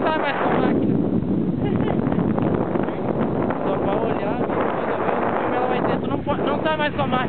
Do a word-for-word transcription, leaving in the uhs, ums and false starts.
sai mais com a máquina. Só pra olhar, amigo, quando eu ver o filme ela vai dizer, tu não, pode, não sai mais com a máquina.